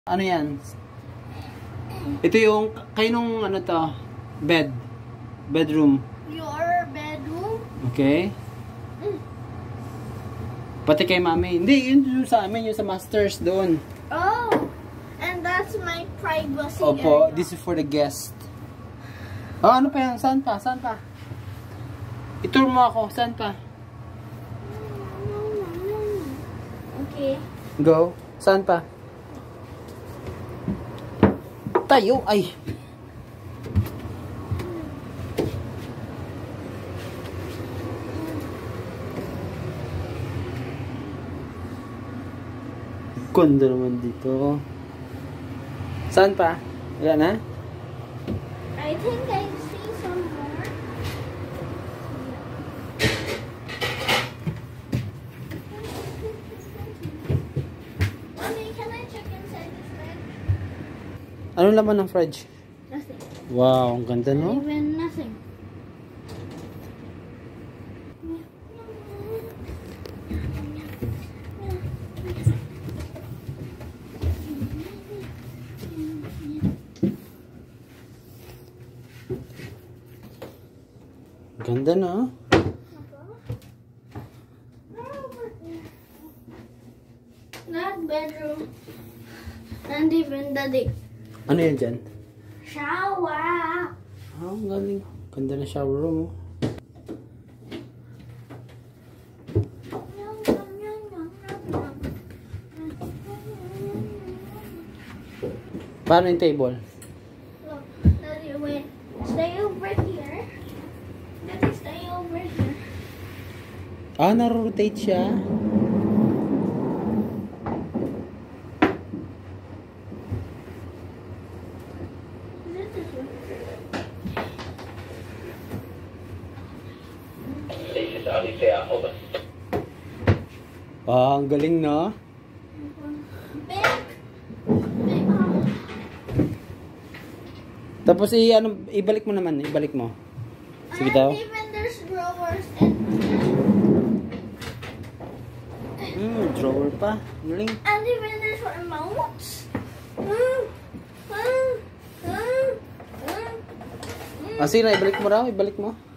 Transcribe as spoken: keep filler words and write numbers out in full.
Ano yan? Ito yung, kayo nung ano to, bed. Bedroom. Your bedroom? Okay. Mm. Pati kay mami. Hindi, yun yung sa amin, yung sa masters doon. Oh, and that's my privacy Opo, area. this is for the guest. Oh, ano pa yan? Saan pa? Saan pa? Itur mo ako. Saan pa? Okay. Go. Saan pa? Tayo. Ay. Ganda naman dito. Saan pa? Wala na? I think I see some more. Mommy, can I check inside this bed? Anong laman ng fridge? Nothing. Wow, ang ganda no? Even nothing. Ganda na. That bedroom. And even the dick. Ano yan dyan? Shower. Ah, ang galing. Ganda na shower room. Oh. Paano yung table? Look, Daddy, wait. Stay over here. Daddy, stay over here. Ah, na-rotate siya. This is Ah, ang galing na. big. Big. Um, Tapos i ano, ibalik mo naman, ibalik mo. Sige and daw. even there's drawers and Hmm, drawer pa. Galing. and even there's remotes. Mm, mm, mm, mm, Ah, sige na, ibalik mo raw, ibalik mo.